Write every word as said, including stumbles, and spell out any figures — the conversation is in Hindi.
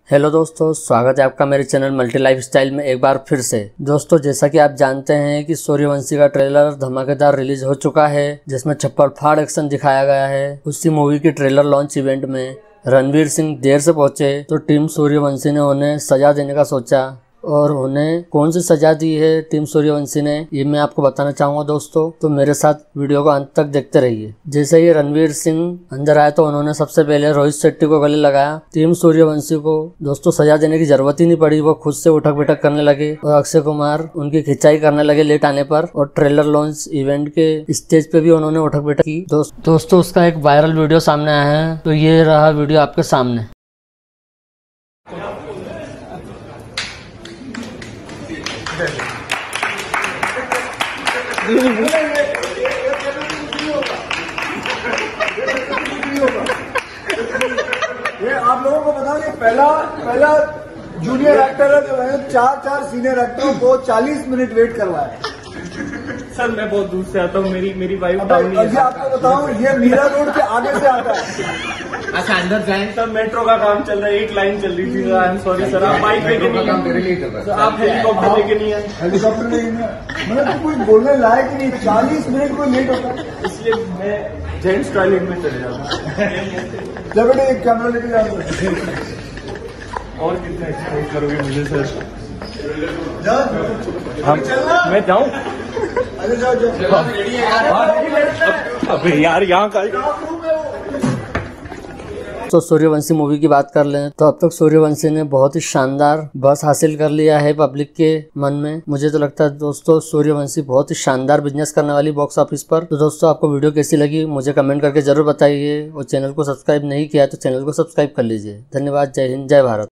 हेलो दोस्तों, स्वागत है आपका मेरे चैनल मल्टी लाइफ स्टाइल में एक बार फिर से। दोस्तों, जैसा कि आप जानते हैं कि सूर्यवंशी का ट्रेलर धमाकेदार रिलीज हो चुका है, जिसमें छप्पर फाड़ एक्शन दिखाया गया है। उसी मूवी की ट्रेलर लॉन्च इवेंट में रणवीर सिंह देर से पहुंचे तो टीम सूर्यवंशी ने उन्हें सजा देने का सोचा, और उन्हें कौन सी सजा दी है टीम सूर्यवंशी ने, ये मैं आपको बताना चाहूंगा दोस्तों। तो मेरे साथ वीडियो को अंत तक देखते रहिए। जैसे ही रणवीर सिंह अंदर आए तो उन्होंने सबसे पहले रोहित शेट्टी को गले लगाया। टीम सूर्यवंशी को दोस्तों सजा देने की जरूरत ही नहीं पड़ी, वो खुद से उठक बैठक करने लगे और अक्षय कुमार उनकी खिंचाई करने लगे लेट आने पर। और ट्रेलर लॉन्च इवेंट के स्टेज पे भी उन्होंने उठक बैठक की। दोस्त, दोस्तों उसका एक वायरल वीडियो सामने आया है, तो ये रहा वीडियो आपके सामने। ये आप लोगों को बता दें, पहला पहला जूनियर एक्टर है जो है चार चार सीनियर एक्टरों को चालीस मिनट वेट करवाया। सर मैं बहुत दूर से आता हूँ, मेरी मेरी वाइफ डाउन है। आपको बताऊं, ये मीरा रोड के आगे से आता है। अच्छा अंदर जाएं। सर मेट्रो का काम चल रहा है, एक लाइन चल रही थी। आई एम सॉरी सर, आप बाइक लेके नहीं आए, आप हेलीकॉप्टर लेके नहीं आए। हेलीकॉप्टर लेके नहीं आए, मतलब तो कोई बोलने लायक नहीं। चालीस मिनट कोई लेट होता है, इसलिए मैं जेंट्स टॉयलेट में चले जाता हूँ। जब बेटे एक कैमरा लेके जाऊंगा। और कितना एक्सप्लेन करोगे मुझे सर? हम मैं जाऊँ? अरे जाओ जाओ। अबे यार यहाँ का तो सूर्यवंशी मूवी की बात कर लें तो अब तक सूर्यवंशी ने बहुत ही शानदार बस हासिल कर लिया है पब्लिक के मन में। मुझे तो लगता है दोस्तों सूर्यवंशी बहुत ही शानदार बिजनेस करने वाली बॉक्स ऑफिस पर। तो दोस्तों आपको वीडियो कैसी लगी मुझे कमेंट करके जरूर बताइए, और चैनल को सब्सक्राइब नहीं किया तो चैनल को सब्सक्राइब कर लीजिए। धन्यवाद। जय हिंद, जय भारत।